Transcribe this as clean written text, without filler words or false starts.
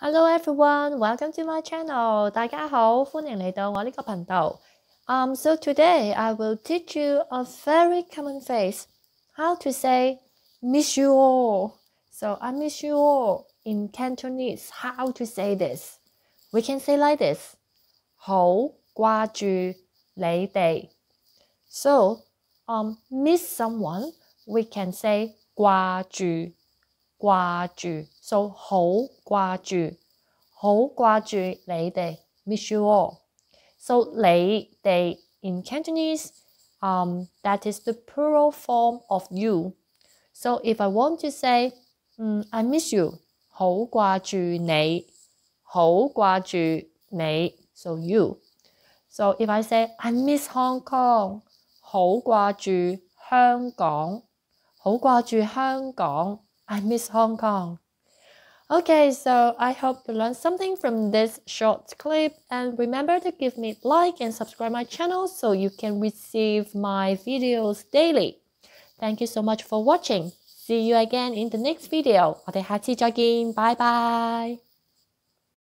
Hello everyone, welcome to my channel. 大家好，歡迎嚟到我呢個頻道。So today I will teach you a very common phrase, how to say miss you all. So I miss you all in Cantonese. How to say this? We can say like this. 好掛住你哋. So miss someone, we can say 掛住. So 好掛住你哋 miss you all. So 你哋 in Cantonese, that is the plural form of you. So if I want to say I miss you, 好掛住你 so you. So if I say I miss Hong Kong, 好掛住香港 I miss Hong Kong. Okay, so I hope you learned something from this short clip, and remember to give me a like and subscribe my channel so you can receive my videos daily. Thank you so much for watching. See you again in the next video. 我哋下次再見，拜拜。